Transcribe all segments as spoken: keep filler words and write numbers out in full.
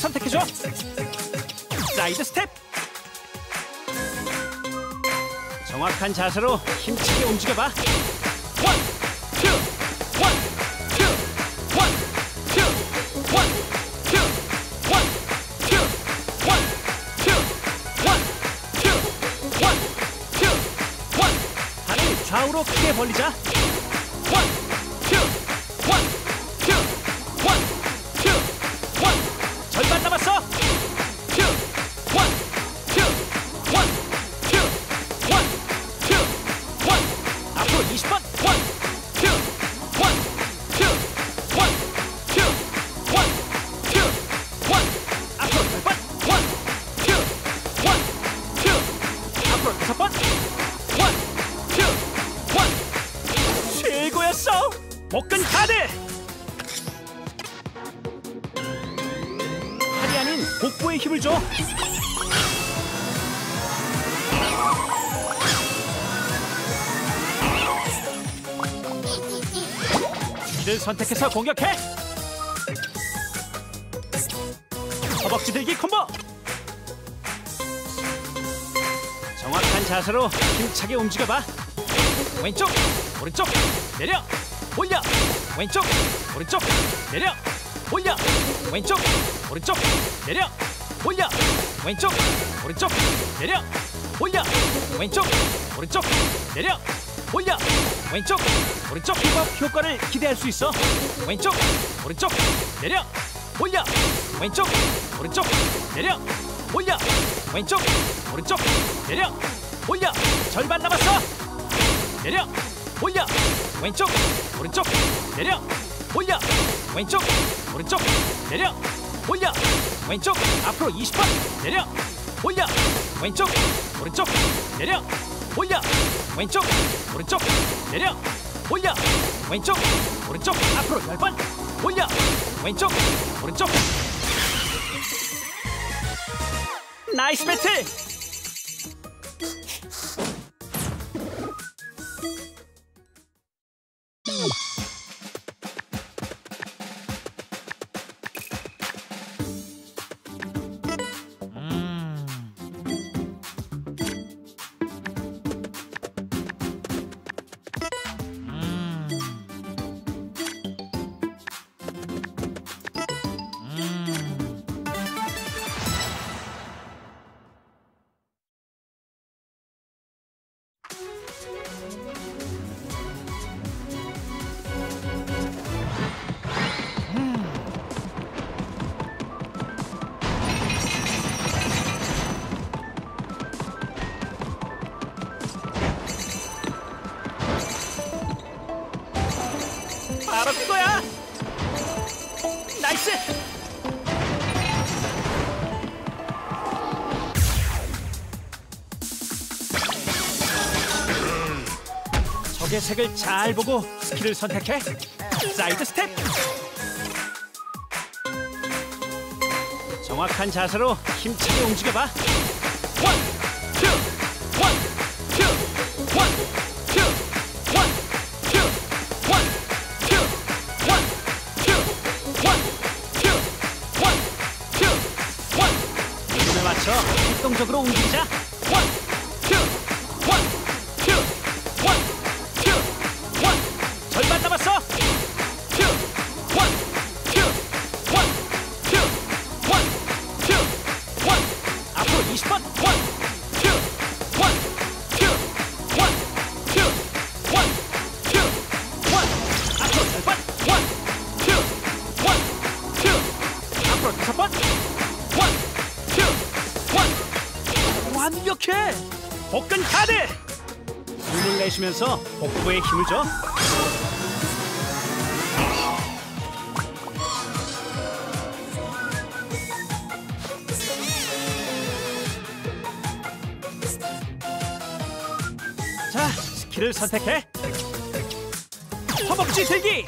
선택해줘. 사이드 스텝. 정확한 자세로 힘차게 움직여봐. 원, 투, 원, 투, 원, 투, 원, 투, 원, 투, 원, 투, 원, 투, 원, 투, 원. 발을 좌우로 크게 벌리자. 원, 투, 원, 투, 원, 투, 원. 절반 남았어. 투, 원, 투, 원, 투, 원, 투, 원. 앞으로 이십 번. 원, 투, 원, 투, 원, 투, 원, 투, 원. 앞으로 열 번. 원, 투, 원, 투. 앞으로 다섯 번. 원, 투, 원. 최고였어. 복근 카드. 팔이 아닌 복부에 힘을 줘. 이를 선택해서 공격해. 허벅지 들기 콤보. 정확한 자세로 힘차게 움직여봐. 왼쪽, 오른쪽, 내려, 올려. 왼쪽, 오른쪽, 내려, 올려. 왼쪽, 오른쪽, 내려, 올려. 왼쪽, 오른쪽, 내려, 올려. 왼쪽, 오른쪽, 내려, 올려. 왼쪽, 오른쪽. 힙업 효과를 기대할 수 있어. 왼쪽, 오른쪽, 내려, 올려. 왼쪽, 오른쪽, 내려, 올려. 왼쪽, 오른쪽, 내려, 올려. 절반 남았어. 내려, 올려. 왼쪽, 오른쪽, 내려, 올려. 왼쪽, 오른쪽, 내려, 올려. 왼쪽, 앞으로 이십 번. 내려, 올려. 왼쪽, 오른쪽, 내려, 올려. 왼쪽, 오른쪽, 내려, 올려. 왼쪽, 오른쪽, 앞으로 열 번. 올려. 왼쪽, 오른쪽. 나이스 배틀. 바로 그거야. 나이스. 적의 색을 잘 보고 스킬을 선택해. 사이드 스텝. 정확한 자세로 힘차게 움직여봐. 원, 투, 원, 투, 원, 투, 원, 투, 원, 투, 원, 투, 원, 투, 원, 투, 원. 리듬에 맞춰 활동적으로 움직이자. 원, 투, 원, 투, 원, 투, 원. 절반 남았어. 투, 원, 투, 원, 투, 원, 투, 원. 앞으로 이십 번. 원, 투, 원, 투, 원, 투, 원, 투, 원. 앞으로 열 번. 원, 투, 원, 투. 앞으로 다섯 번. 원, 투, 원. 완벽해. 복근 카드. 숨을 내쉬면서 복부에 힘을 줘. 자, 스킬을 선택해. 허벅지 들기.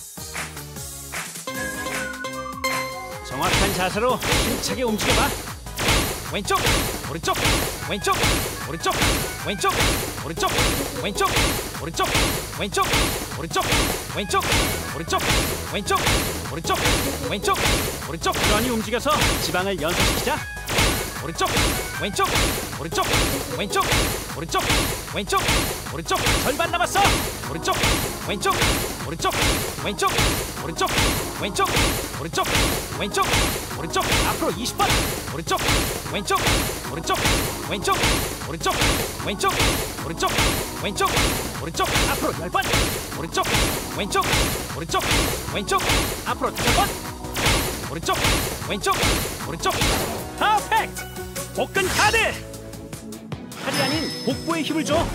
정확한 자세로 힘차게 움직여봐. 왼쪽, 오른쪽, 왼쪽, 오른쪽, 왼쪽, 오른쪽, 왼쪽, 오른쪽 왼쪽 오른쪽 왼쪽 오른쪽 왼쪽 오른쪽 왼쪽 오른쪽 부지런히 움직여서 지방을 연소시키자. 오른쪽 왼쪽 오른쪽 왼쪽 오른쪽 왼쪽 오른쪽 절반 남았어. 오른쪽 왼쪽 오른쪽 왼쪽 오른쪽 왼쪽 오른쪽 왼쪽 오른쪽 앞으로 이십 번. 오른쪽 왼쪽 오른쪽 왼쪽 오른쪽 왼쪽 오른쪽 왼쪽 오른쪽 앞으로 열 번. 오른쪽 왼쪽 오른쪽 왼쪽 앞으로 다섯 번. 오른쪽 왼쪽 오른쪽 퍼펙트. 복근 카드. 팔이 아닌 복부에 힘을 줘.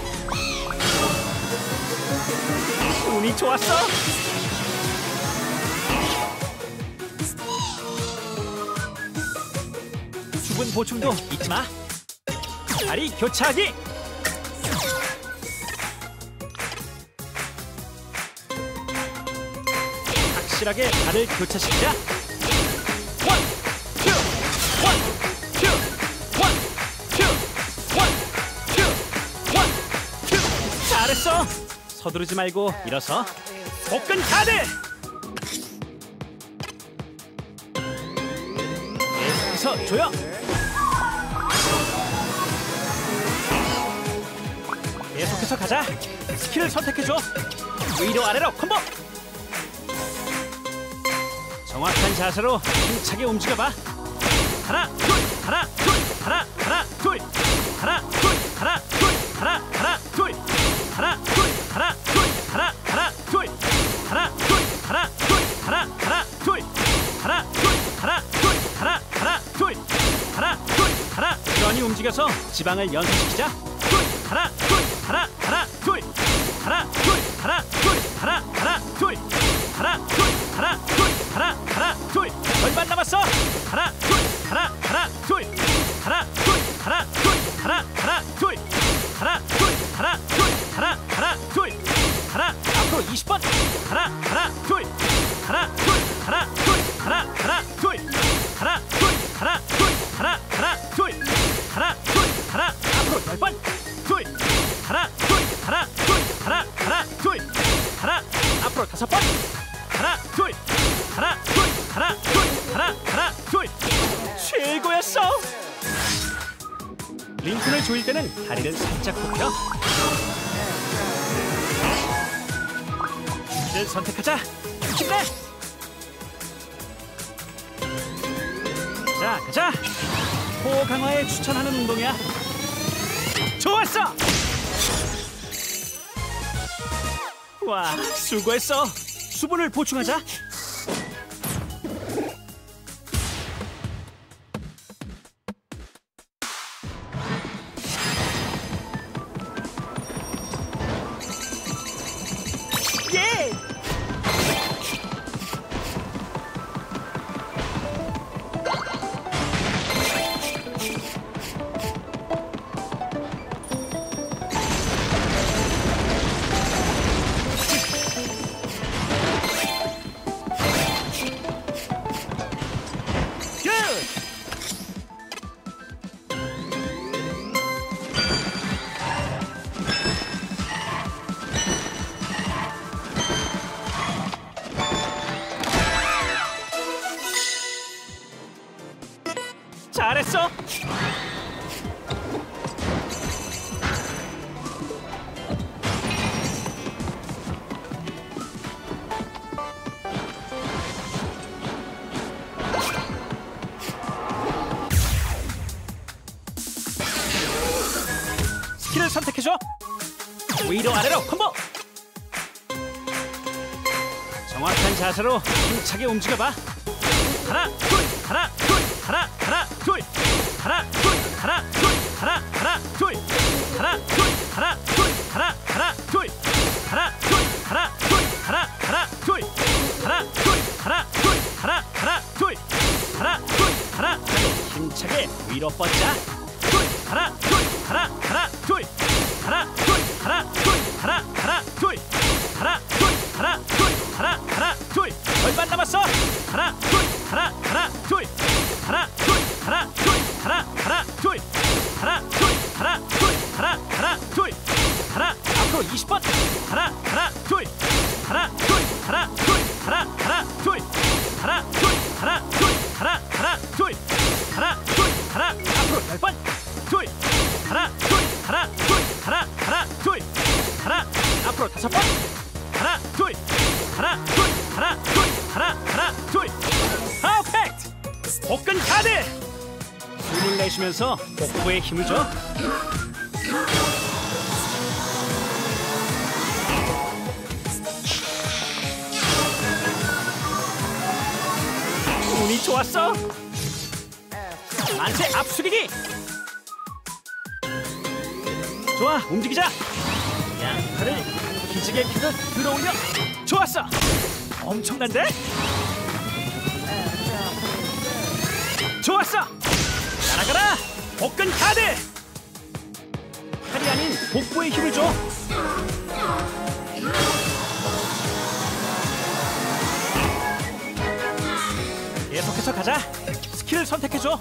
운이 좋았어. 수분 보충도 잊지 마. 다리 교차하기. 확실하게 발을 교차시키자. 원, 투, 원, 투, 원, 투, 원, 투, 원, 투. 잘했어. 서두르지 말고 일어서. 복근 카드. 계속해서 조여. 계속해서 가자. 스킬을 선택해줘. 위로 아래로 콤보. 정확한 자세로 힘차게 움직여봐. 하나 둘 하나 둘 하나 하나 둘 하나 둘 하나 둘 하나 하나 둘 하나 둘 하나 둘 하나 하나 둘 하나 둘 하나 둘 하나 하나 둘 하나 둘 하나 둘 하나 하나 둘 하나 둘 하나. 부지런히 움직여서 지방을 연소시키자. 둘 하나 둘 하나 하나 둘 하나 둘 하나 둘 하나 하나 둘 하나 둘 하나 둘 하나 하나 둘. 절반 남았어. 하나 둘 하나 하나 둘 하나 둘 하나 둘 하나 하나 둘 하나 둘 하나 둘 하나 하나 둘 하나. 앞으로 이십 번. 하나 하나 둘 하나 둘 하나 둘 하나 하나 둘 하나 둘 하나 둘 하나 하나 둘 하나 둘 하나. 앞으로 열 번. 둘 하나 둘 하나 둘 하나 하나 둘 하나. 앞으로 다섯 번. 하나 둘 하나 둘 하나 둘 하나 하나 둘. 최고였어. 링콘을 조일 때는 다리를 살짝 굽혀. 주기를 선택하자. 힘내. 자, 가자. 코 강화에 추천하는 운동이야. 좋았어. 와, 수고했어. 수분을 보충하자. 예! 잘했어. 스킬을 선택해줘. 위로 아래로 콤보. 정확한 자세로 힘차게 움직여봐. 하나 둘 하나 둘 하나 하나 둘 하나 둘 하나 둘 하나 하나 둘 하나 둘 하나 둘 하나 하나 둘 하나 둘 하나 둘 하나 하나 둘 하나 둘 하나 둘 하나 하나 둘 하나 둘 하나. 힘차게 위로 뻗자. 둘 하나 둘 하나 하나 둘 하나 둘 하나 둘 하나 하나 둘 하나 둘 하나 둘 하나 하나 둘. 절반 남았어. 하나 둘 하나 하나 둘 하나 둘 하나 둘 하나 하나 둘 하나 둘 하나 둘 하나 하나 둘 하나. 앞으로 이십 번. 둘. 하나, 둘. 하나, 둘. 하나, 하나, 둘. 퍼펙트. 복근 카드. 숨을 내쉬면서 복부에 힘을 줘. 운이 좋았어. 만세 앞숙이기. 좋아, 움직이자. 양팔을 기지개 펴듯 들어올려. 좋았어. 엄청난데? 좋았어. 날아가라. 복근 카드. 팔이 아닌 복부에 힘을 줘. 계속해서 가자. 스킬을 선택해줘.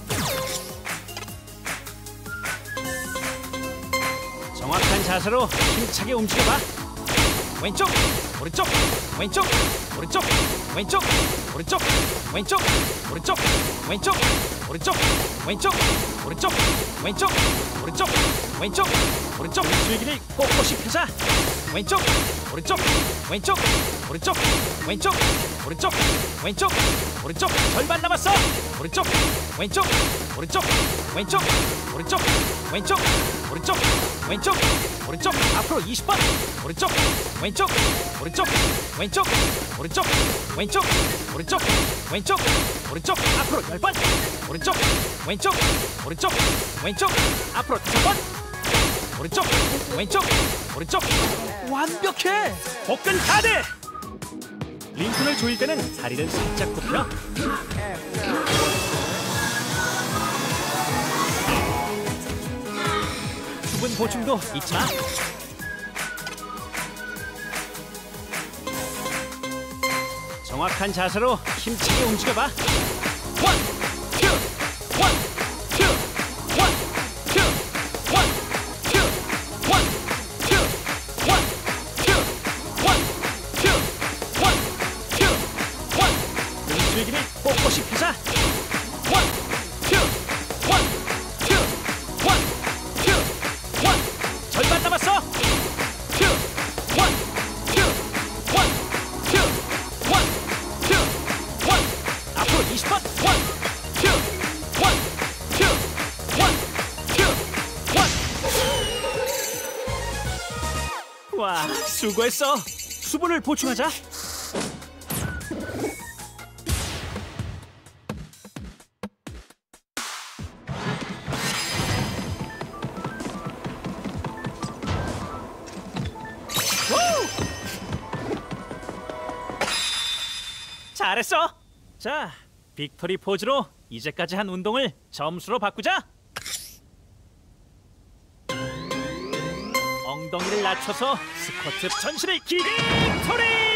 정확한 자세로 힘차게 움직여봐. 왼쪽, 오른쪽, 왼쪽, 오른쪽, 왼쪽, 오른쪽, 왼쪽, 오른쪽, 왼쪽, 오른쪽, 왼쪽, 오른쪽, 왼쪽, 오른쪽, 왼쪽, 오른쪽. 줄기를 꼿꼿이 펴자. 왼쪽, 오른쪽, 왼쪽, 오른쪽, 왼쪽, 오른쪽, 왼쪽, 오른쪽. 절반 남았어. 오른쪽, 왼쪽, 오른쪽, 왼쪽, 오른쪽, 왼쪽, 오른쪽, 왼쪽, 오른쪽. 앞으로 이십 번. 오른쪽, 왼쪽, 오른쪽, 왼쪽, 오른쪽, 왼쪽, 오른쪽, 왼쪽, 오른쪽. 앞으로 열 번. 오른쪽, 왼쪽, 오른쪽, 왼쪽. 앞으로 다섯 번. 오른쪽, 왼쪽, 오른쪽. 완벽해. 복근 카드. 링콘을 조일 때는 다리를 살짝 굽혀. 수분 보충도 잊지 마. 정확한 자세로 힘차게 움직여봐. 원, 투, 원, 투, 원, 투, 원, 투, 원, 투, 원, 투, 원, 투, 원, 투, 원. 등줄기를 꼿꼿이 펴자. 원, 투, 원, 투, 원, 투, 원. 절반 남았어. 투, 원, 투, 원, 투, 원, 투, 원. 앞으로 이십 번. 원, 투, 원, 투, 원, 투, 원. 와, 수고했어. 수분을 보충하자. 잘했어. 자, 빅토리 포즈로 이제까지 한 운동을 점수로 바꾸자. 엉덩이를 낮춰서 스쿼트 전신을 길게. 빅토리!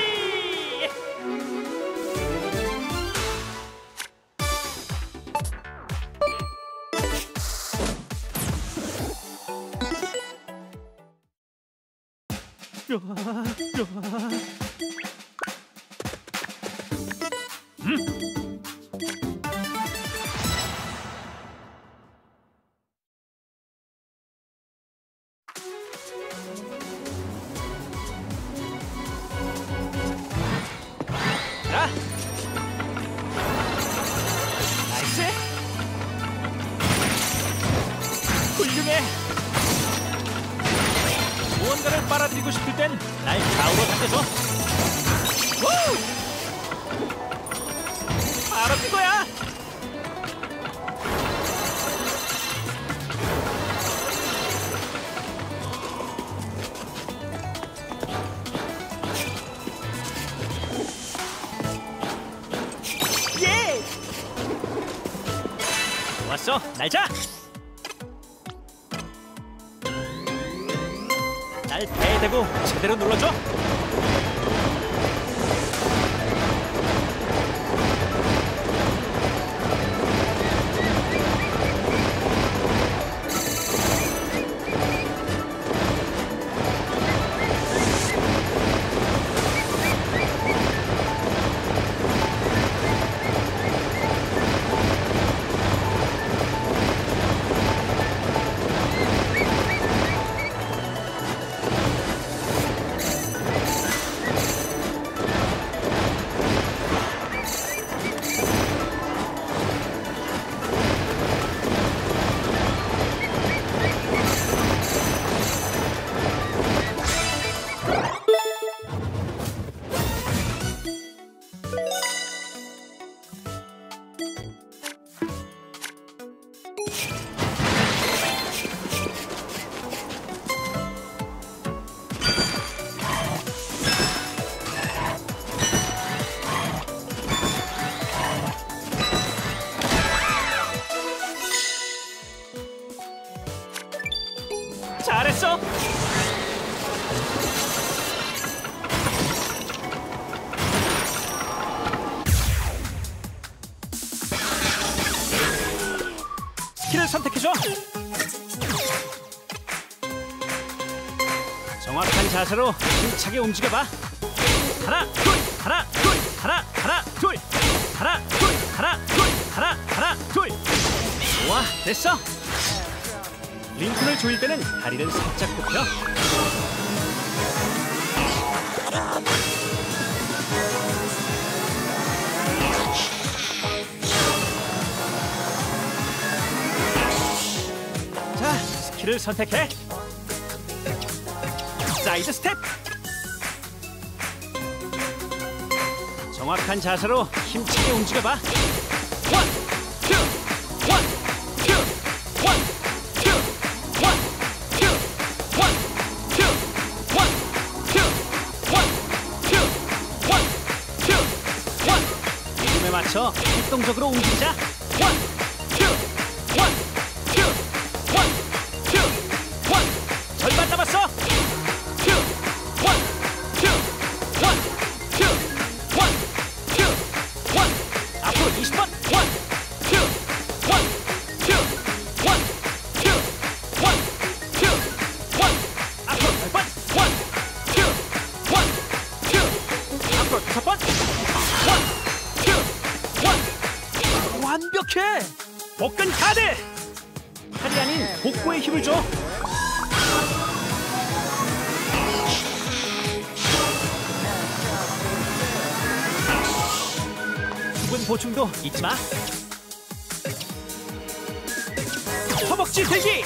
자, 나이스. 훌륭해. 무언가를 빨아들이고 싶을 땐 날 좌우로 당겨서. 우! 바로 그거야. 예! 좋았어. 날자. 날 배에 대고 제대로 눌러줘. 자세로 힘차게 움직여봐. 하나 둘 하나 둘 하나 하나 둘 하나 둘 하나 둘 하나 하나 둘. 좋아, 됐어. 링콘을 조일 때는 다리를 살짝 굽혀. 자, 스킬을 선택해. 사이드 스텝. 정확한 자세로 힘차게 움직여봐. 원, 투, 원, 투, 원, 투, 원, 투, 원, 투, 원, 투, 원, 투, 원, 투, 원. 리듬에 맞춰 활동적으로 움직이자. 원, 투, 원, 투, 원, 투, 원. 절반 남았어. 투, 원, 투, 원, 투, 원, 투, 원. 앞으로 이십 번. 원, 투, 원, 투, 원, 투, 원, 투, 원. 앞으로 열 번. 원, 투, 원, 투. 앞으로 다섯 번. 원, 투, 원. 완벽해. 복근 카드. 팔이 아닌 복부에 힘을 줘. 수분 보충도 잊지 마. 허벅지 들기.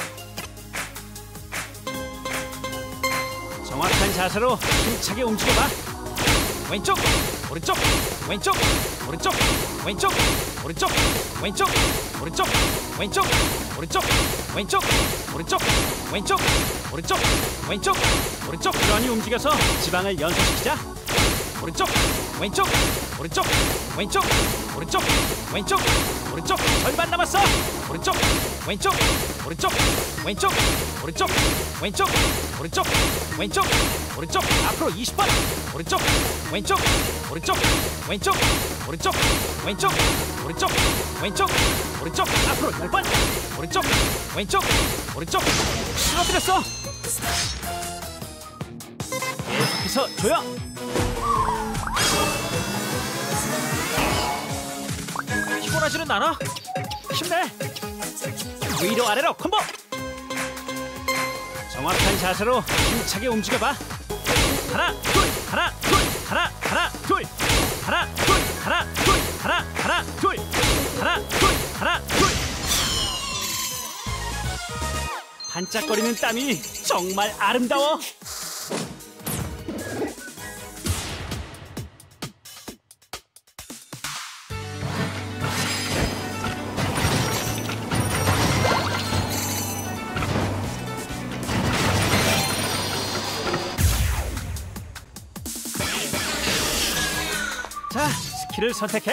정확한 자세로 힘차게 움직여봐. 왼쪽, 오른쪽, 왼쪽, 오른쪽, 왼쪽, 오른쪽, 왼쪽, 오른쪽, 왼쪽, 오른쪽, 왼쪽, 오른쪽, 왼쪽, 오른쪽, 왼쪽, 오른쪽. 부지런히 움직여서 지방을 연소시키자. 오른쪽, 왼쪽, 오른쪽, 왼쪽, 오른쪽, 왼쪽, 오른쪽. 절반 남았어. 오른쪽, 왼쪽, 오른쪽, 왼쪽, 오른쪽, 왼쪽, 오른쪽, 왼쪽, 오른쪽. 앞으로 이십 번. 오른쪽, 왼쪽, 오른쪽, 왼쪽, 오른쪽, 왼쪽, 오른쪽, 왼쪽, 오른쪽. 앞으로 열 번. 오른쪽, 왼쪽, 오른쪽. 쓰러뜨렸어. 계속해서 조여. 피곤하지는 않아? 힘내. 위로 아래로 콤보. 정확한 자세로 힘차게 움직여봐. 하나 둘 하나 둘 하나 하나 둘 하나 둘 하나 둘 하나 하나 둘 하나 둘 하나 둘. 반짝거리는 땀이 정말 아름다워. 자, 스킬을 선택해.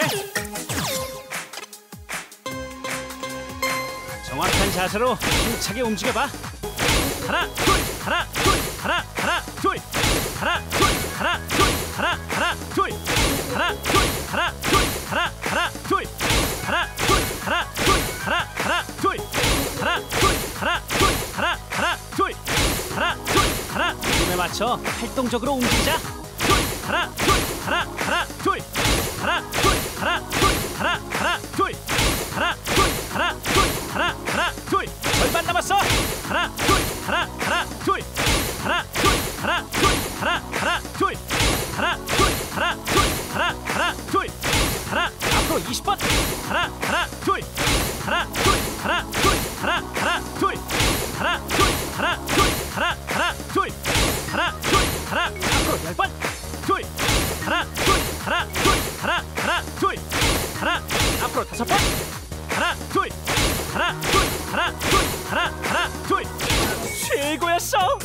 정확한 자세로 힘차게 움직여봐. 하나 둘 하나 둘 하나 하나 둘 하나 둘 하나 둘 하나 하나 둘 하나 둘 하나 둘 하나 하나 둘 하나 둘 하나 둘 하나 하나 둘 하나 둘 하나 둘 하나 하나 둘 하나 둘 하나. 리듬에 맞춰 활동적으로 움직이자. 둘 하나 둘 하나 하나 둘 하나 둘 하나 둘 하나 하나 둘 하나 둘 하나 둘 하나 하나 둘. 절반 남았어. 하나 둘 하나 하나 둘 하나 둘 하나 둘 하나 하나 둘 하나 둘 하나 둘 하나 하나 둘 하나. 앞으로 이십 번. 하나 하나 둘 하나 둘 하나 둘 하나 하나 둘 하나 둘 하나 둘 하나 하나 둘 하나 둘 하나. 앞으로 열 번. 둘 하나 둘 하나 둘 하나 하나 둘 하나. 앞으로 다섯 번. 하나 둘 하나 둘 하나 둘 하나 하나 둘. 최고였어.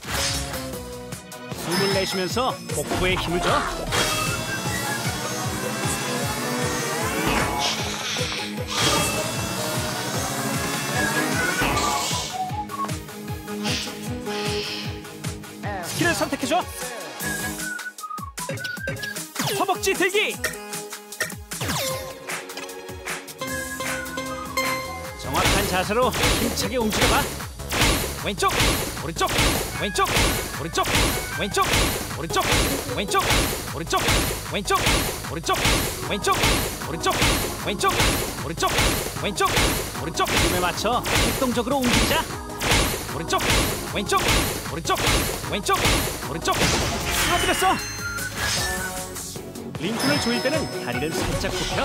숨을 내쉬면서 복부에 힘을 줘. 스킬을 선택해줘. 허벅지 들기. 정확한 자세로 힘차게 움직여봐. 왼쪽 오른쪽 왼쪽 오른쪽 왼쪽 오른쪽 왼쪽 오른쪽 왼쪽 오른쪽 왼쪽 오른쪽 왼쪽 오른쪽 왼쪽 오른쪽 리듬에 맞춰 활동적으로 움직이자. 오른쪽 왼쪽 오른쪽 왼쪽 오른쪽 쓰러뜨렸어. 링콘을 조일 때는 다리를 살짝 굽혀.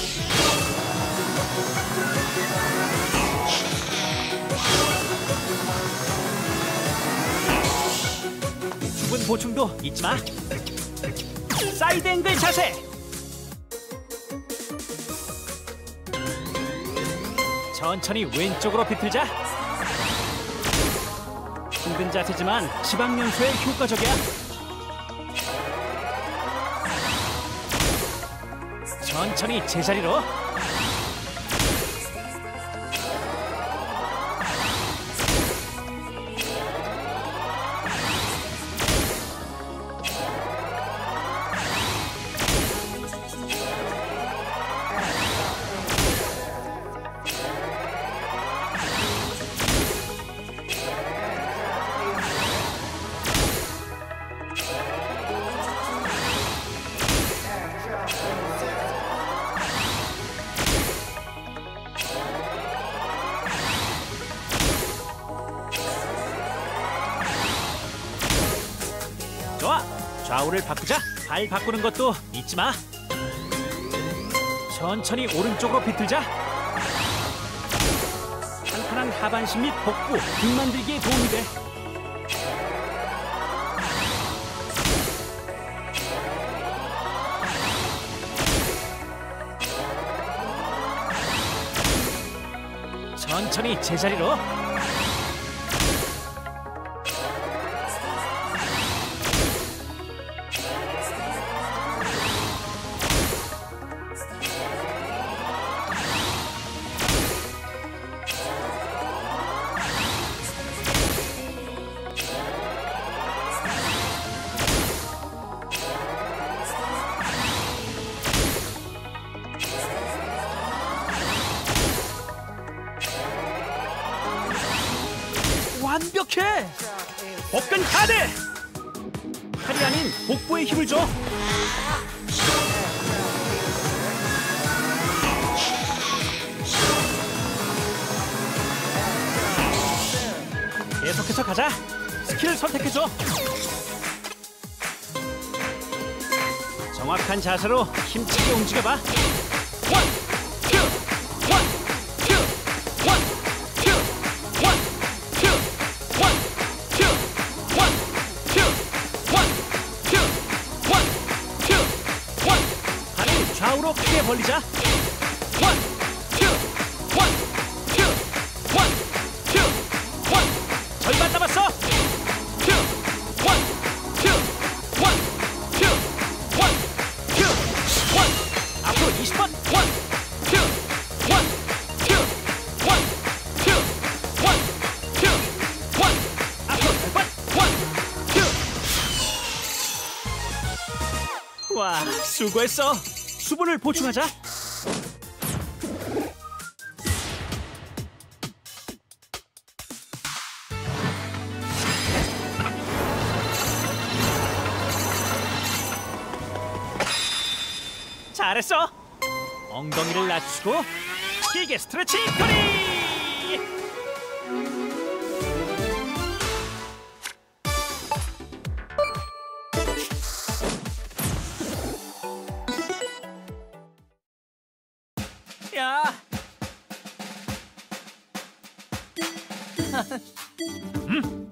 수분 보충도 잊지 마. 사이드 앵글 자세. 천천히 왼쪽으로 비틀자. 힘든 자세지만 지방 연소에 효과적이야. 천천히 제자리로. 좋아, 좌우를 바꾸자. 발 바꾸는 것도 잊지 마. 천천히 오른쪽으로 비틀자. 탄탄한 하반신 및 복부, 등 만들기에 도움이 돼. 천천히 제자리로. 완벽해! 복근 카드! 팔이 아닌 복부에 힘을 줘. 계속해서 가자. 스킬을 선택해줘. 정확한 자세로 힘차게 움직여봐. 원, 투, 원, 투, 원, 투, 원, 투, 원, 투, 원, 투, 원, 투, 원, 투, 원. 발을 좌우로 크게 벌리자. 원, 투, 원, 투, 원, 투, 원. 절반 남았어. 투, 원, 투, 원, 투, 원, 투, 원. 앞으로 이십 번. 원, 투, 원, 투, 원, 투, 원, 투, 원. 앞으로 열 번. 원, 투. 와, 수고했어. 수분을 보충하자. 잘했어. 엉덩이를 낮추고 길게 스트레칭 토리. 야. 음.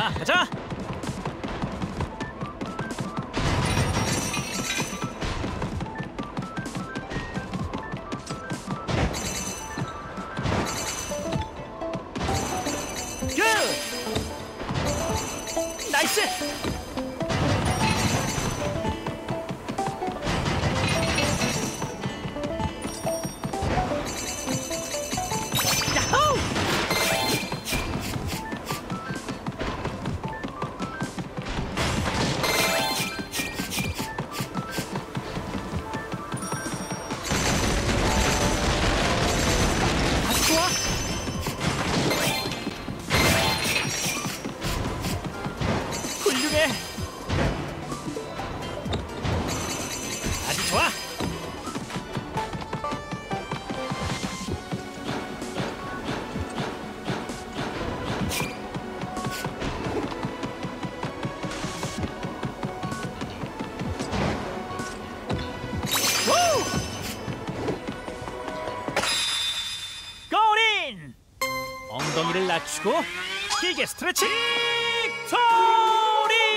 자, 가자. 굿! 나이스! 야호! 아주 좋아! 훌륭해! 아주 좋아! 우! 골인! 엉덩이를 낮추고 길게 스트레칭! 소리!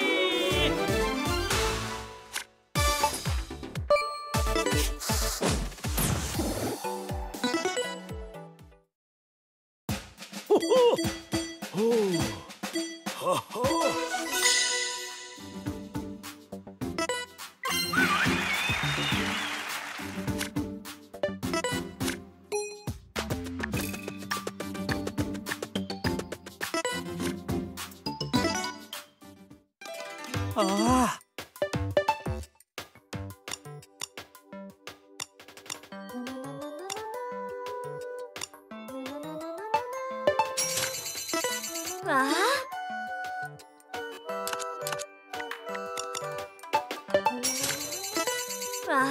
호호! 호! 호호! 아! 와. 와.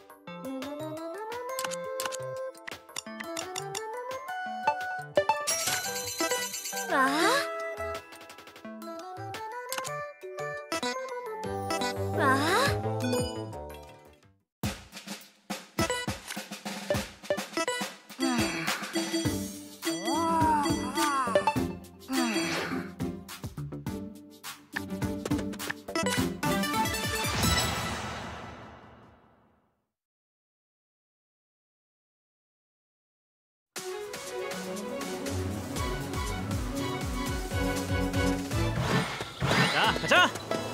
와. 와. 자, 가자!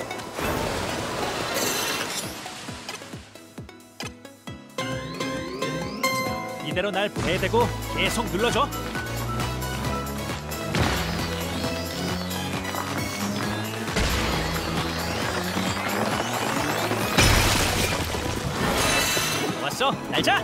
이대로 날 배에 대고 계속 눌러줘. 좋았어, 날자!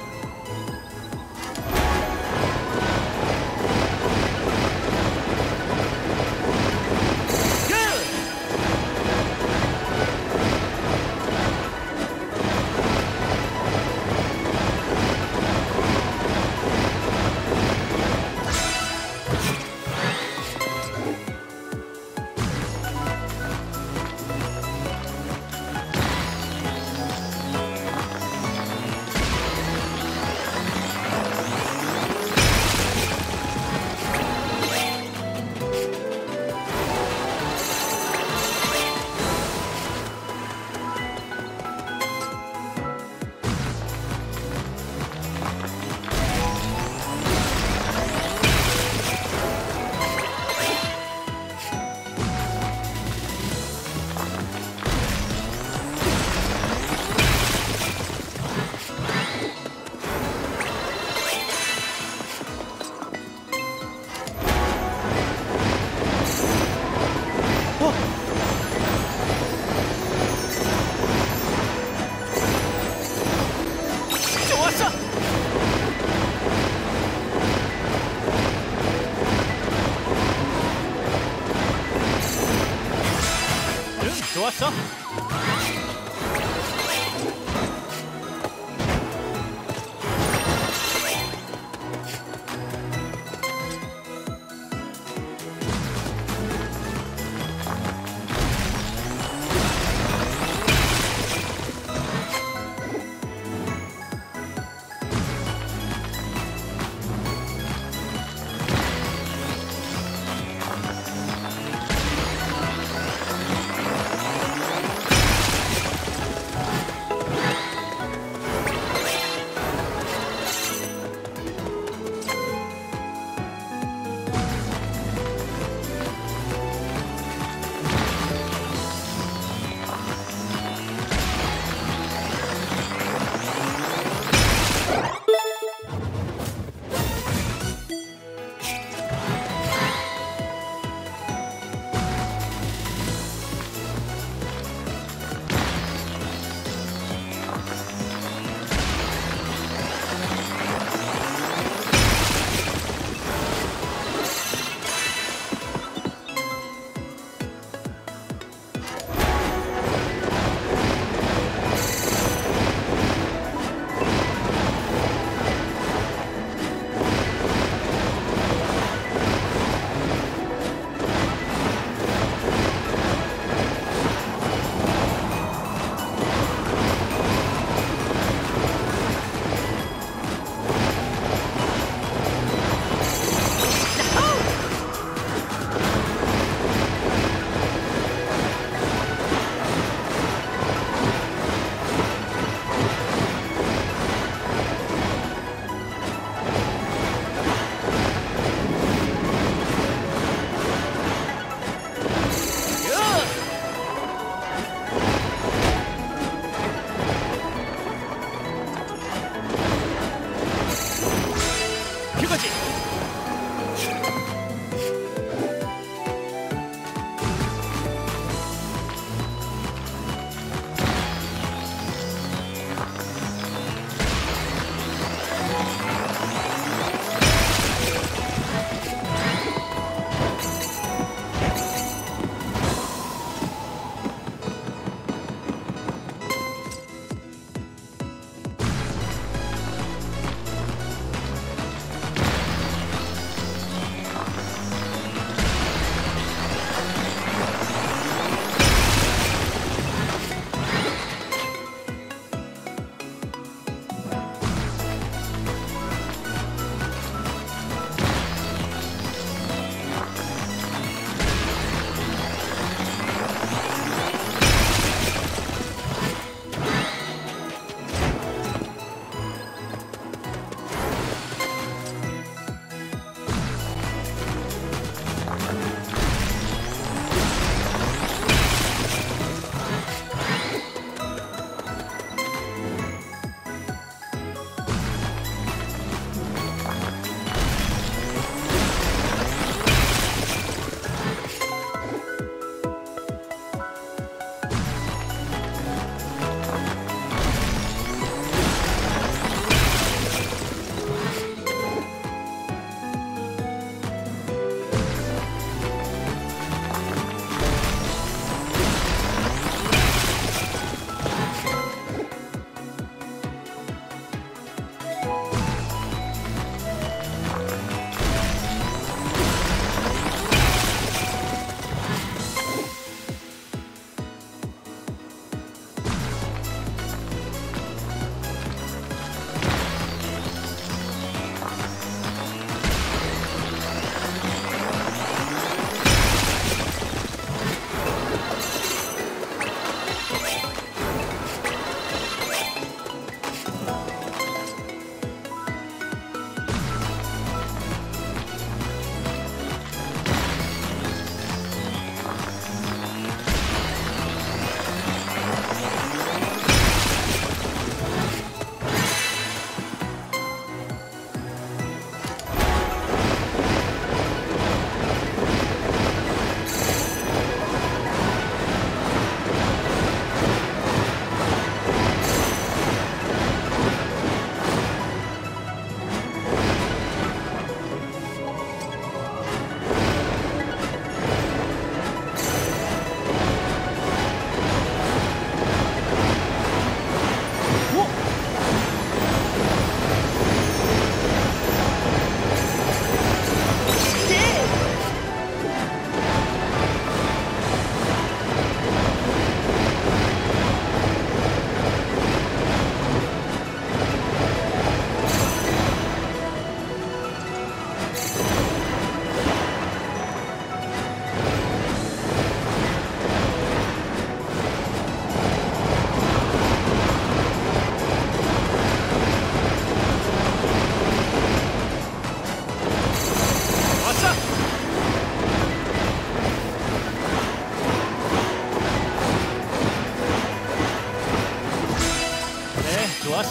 좋았어! 응, 좋았어.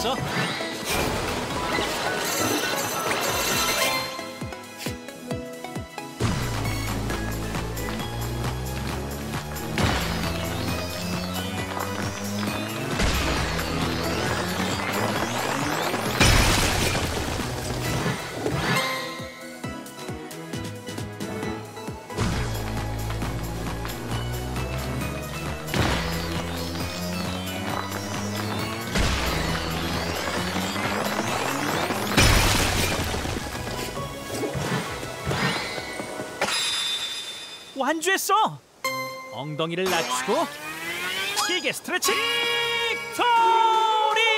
남았어. 완주했어. 엉덩이를 낮추고 길게 스트레칭. 빅토리.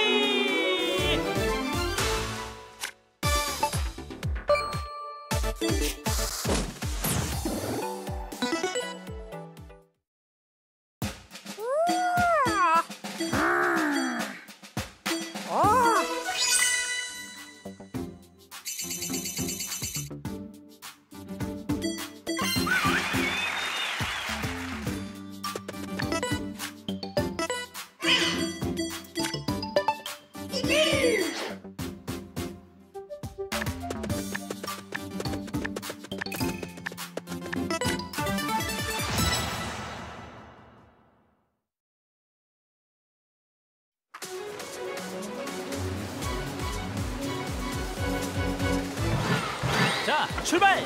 자, 출발!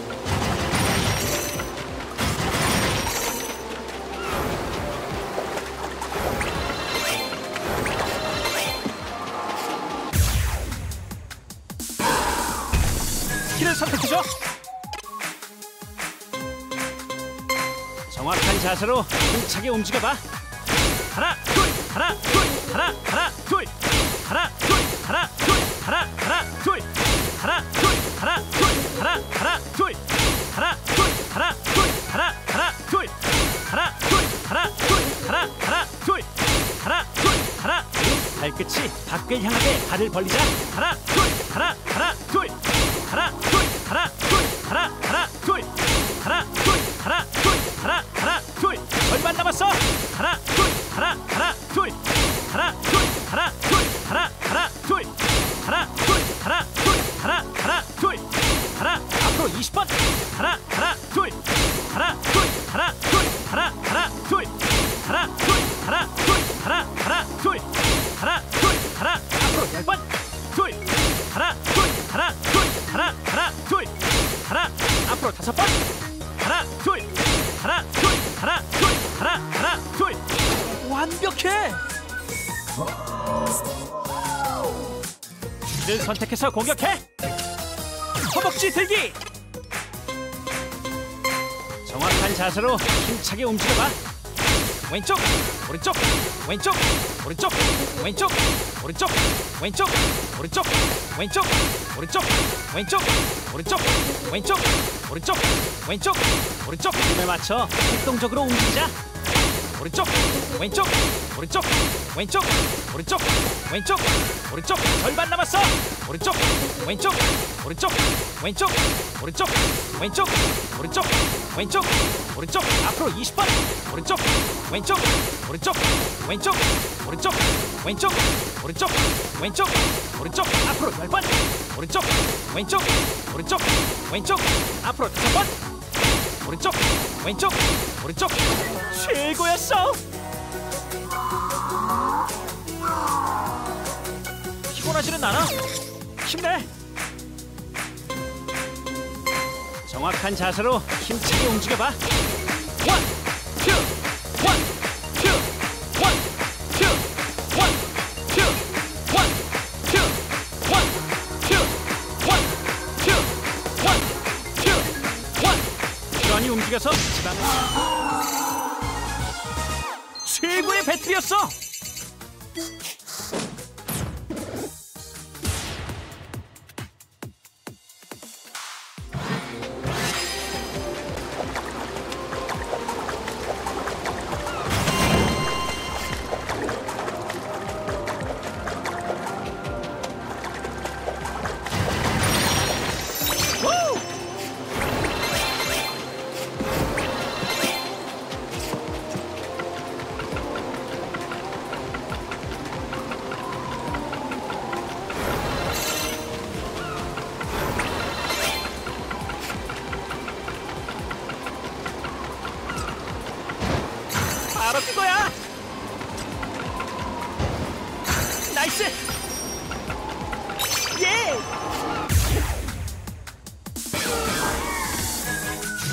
스킬을 선택해줘! 정확한 자세로 힘차게 움직여봐! 하나, 둘, 하나, 둘, 하나, 하나, 둘! 하나, 둘, 하나, 둘, 하나, 하나, 둘! 하나, 둘, 하나, 둘, 하나, 하나, 둘, 하나, 둘, 하나, 둘, 하나, 하나, 둘, 하나, 둘, 하나, 둘, 하나, 하나, 둘, 하나, 둘, 하나, 발끝이 밖을 향하게 발을 벌리자. 하나, 둘, 하나, 하나, 둘, 하나, 둘, 하나, 둘, 하나, 하나, 둘, 하나, 둘, 하나, 둘, 하나, 하나, 둘, 절반 남았어. 하나, 둘, 하나, 하나, 둘, 하나, 둘, 하나, 둘, 하나, 하나, 둘, 하나, 둘, 하나, 둘, 하나, 하나, 둘, 하나, 앞으로 이십 번. 하나, 하나, 둘, 하나, 둘, 하나, 둘, 하나, 하나, 둘, 하나, 둘, 하나, 둘, 하나, 하나, 둘, 하나, 둘, 하나, 앞으로 열 번. 둘, 하나, 둘, 하나, 둘, 하나, 하나, 둘, 하나, 앞으로 다섯 번. 하나, 둘, 하나, 둘, 하나, 둘, 하나, 하나, 둘. 완벽해. 를 선택해서 공격해. 허벅지 들기. 정확한 자세로 힘차게 움직여봐. 왼쪽, 오른쪽, 왼쪽, 오른쪽, 왼쪽, 오른쪽, 왼쪽, 오른쪽, 왼쪽, 오른쪽, 왼쪽, 오른쪽, 왼쪽, 오른쪽, 왼쪽, 오른쪽. 힘에 맞춰 활동적으로 움직이자. 오른쪽, 왼쪽, 오른쪽, 왼쪽, 오른쪽, 왼쪽, 오른쪽. 절반 남았어. 오른쪽, 왼쪽, 오른쪽, 왼쪽, 오른쪽, 왼쪽, 오른쪽, 왼쪽, 오른쪽. 앞으로 이십 번. 오른쪽, 왼쪽, 오른쪽, 왼쪽, 오른쪽, 왼쪽, 오른쪽, 왼쪽, 오른쪽. 앞으로 열 번. 오른쪽, 왼쪽, 오른쪽, 왼쪽. 앞으로 다섯 번. 오른쪽, 왼쪽, 오른쪽. 최고였어. 피곤하지는 않아. 힘내. 정확한 자세로 힘차게 움직여봐. 원, 투, 원, 투, 원, 투, 원, 투, 원, 투, 원, 투, 원, 투, 원, 투, 원. 부지런히 움직여서 지방을. 최고의 배틀이었어.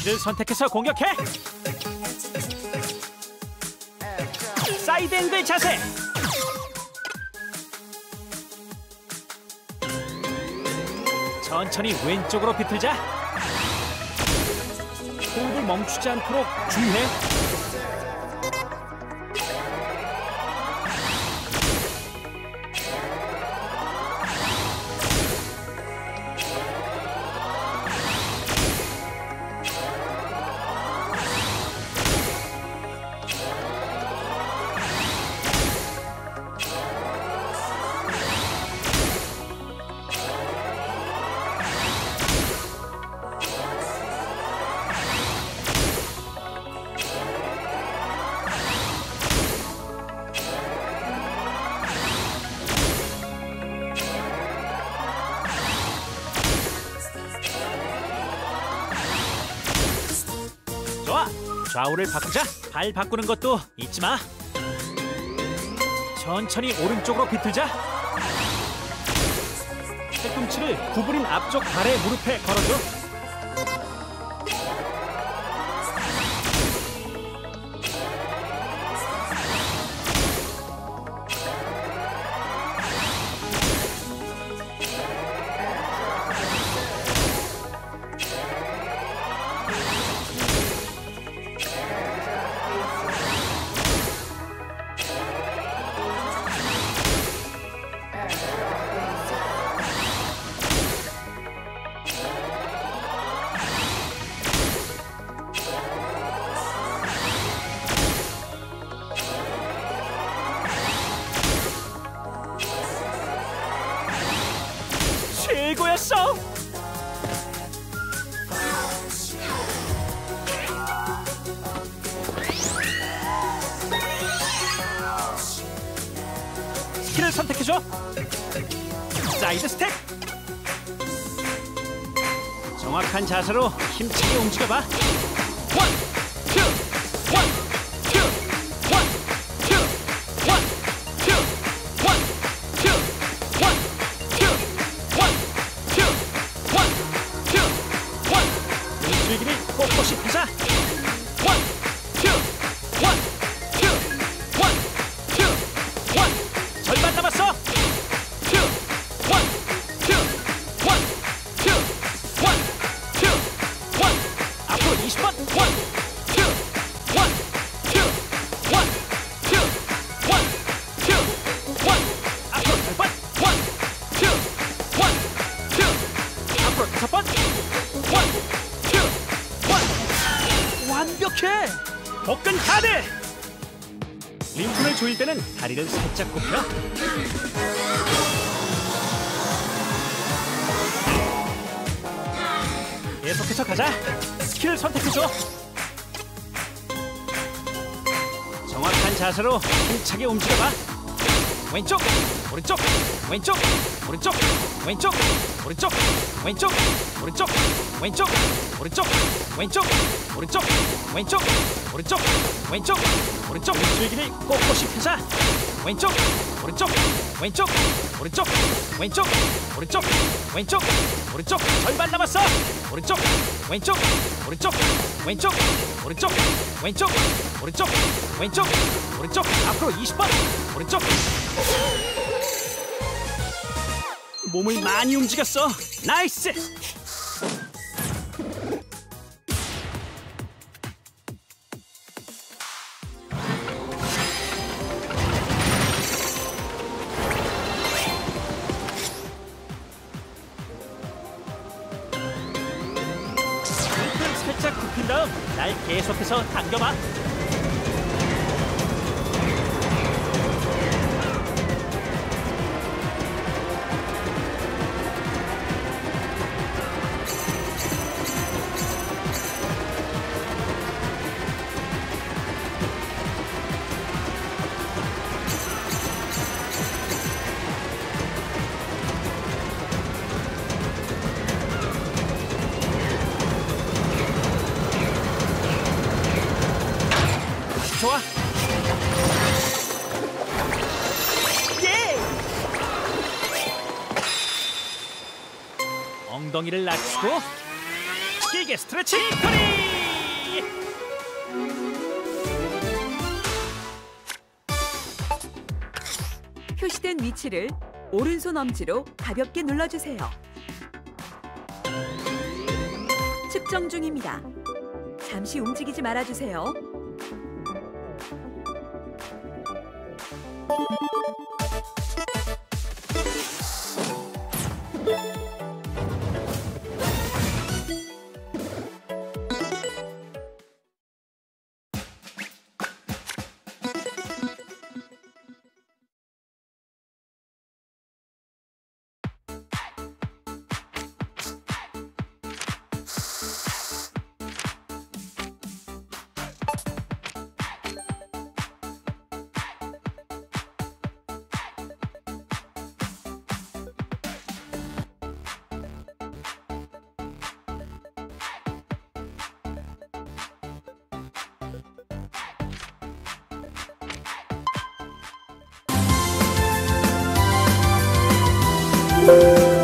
스킬을 선택해서 공격해. 사이드 앵글 자세. 천천히 왼쪽으로 비틀자. 호흡을 멈추지 않도록 주의해. 좋아, 좌우를 바꾸자. 발 바꾸는 것도 잊지 마. 천천히 오른쪽으로 비틀자. 팔꿈치를 구부린 앞쪽 발의 무릎에 걸어줘. 최고였어! 스킬을 선택해줘. 사이드 스텝. 정확한 자세로 힘차게 움직여봐. 원, 투, 원, 투, 원, 투, 원, 투, 원, 투, 원, 투, 원, 투, 원, 투, 원. 일주일기를 꼿꼿이 펴자. 원, 투, 원, 투, 원, 투, 원. 절반 남았어. 투, 원, 투, 원, 투, 원, 투, 원. 앞으로 이십 번. 원, 투, 원, 투, 원, 투, 원, 투, 원. 앞으로 열 번. 원, 투, 원, 투. 앞으로 다섯 번. 원, 투, 원. 완벽해. 복근 카드. 림프를 조일 때는 다리를 살짝 굽혀. 계속해서 가자. 스킬을 선택해줘. 정확한 자세로 힘차게 움직여봐. 왼쪽, 오른쪽, 왼쪽, 오른쪽, 왼쪽, 오른쪽, 왼쪽, 오른쪽, 왼쪽, 오른쪽, 왼쪽, 오른쪽, 왼쪽, 오른쪽, 왼쪽, 오른쪽. 일주일기를 꼿꼿이 펴자. 왼쪽, 오른쪽, 왼쪽, 오른쪽, 왼쪽, 오른쪽, 왼쪽, 오른쪽. 절반 남았어. 오른쪽, 왼쪽, 오른쪽, 왼쪽, 오른쪽, 왼쪽, 오른쪽, 왼쪽, 오른쪽. 앞으로 이십 번. 오른쪽. 몸을 많이 움직였어. 나이스. 살짝 굽힌 다음 날 계속해서 당겨봐. 좋아. 예! 엉덩이를 낮추고 길게 스트레칭. 허리! 표시된 위치를 오른손 엄지로 가볍게 눌러주세요. 측정 중입니다. 잠시 움직이지 말아주세요. 와.